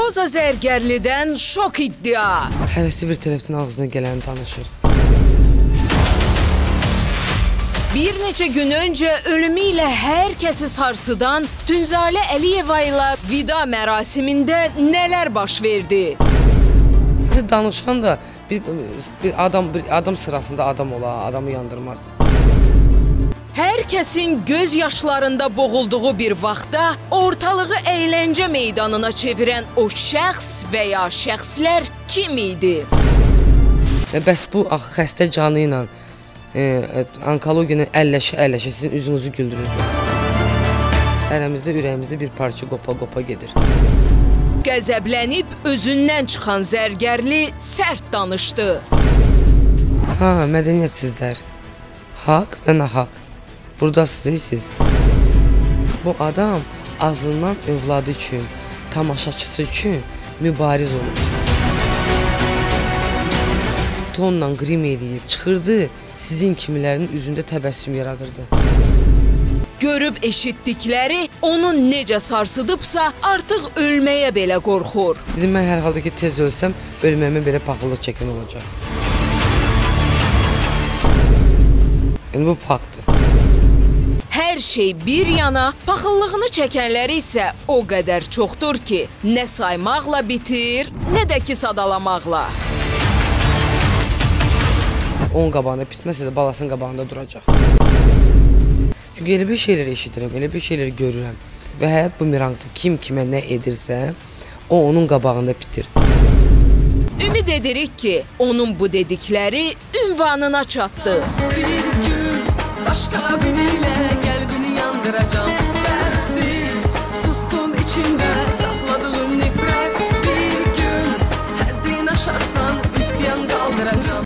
Roza Zərgərlidən şok iddia. Hərəsi bir tərəfdən ağzına gələni danışır. Bir neçə gün öncə ölümü ilə hər kəsi sarsıdan Tünzalə Əliyeva ilə vida mərasimində nələr baş verdi? Danışan da bir adam sırasında adam ola, adamı yandırmaz. Hər kəsin göz yaşlarında boğulduğu bir vaxtda ortalığı əyləncə meydanına çevirən o şəxs və ya şəxslər kim idi? Bəs bu xəstə canı ilə onkologiyanı əlləşə sizin üzünüzü güldürürdü. Ərəmizdə, ürəyimizdə bir parça qopa gedir. Qəzəblənib özündən çıxan Zərgərli sərt danışdı. Mədəniyyətsizlər. Haqq və nahaq. Buradasınız siz. Bu adam azından övladı üçün, tamaşaçısı üçün mübariz olur. Tonla qrim eləyib çıxırdı, sizin kimilərinin üzündə təbəssüm yaradırdı. Görüb eşitdikləri onu necə sarsıdıbsa artıq ölməyə belə qorxur. Dedim, mən hər halda ki tez ölsəm, ölməyimə belə paxıllıq çəkən olacaq. Yəni bu faktdır. Hər şey bir yana, paxıllığını çəkənləri isə o qədər çoxdur ki, nə saymaqla bitir, nə də ki sadalamaqla. 10 qabağında bitməsə də balasının qabağında duracaq. Çünki elə bir şeyləri eşidirəm, elə bir şeyləri görürəm. Və həyat bumerangdır. Kim kimə nə edirsə, o onun qabağında bitir. Ümid edirik ki, onun bu dedikləri ünvanına çatdı. Bir gün başqa biriyle qəlbini yandıracağım.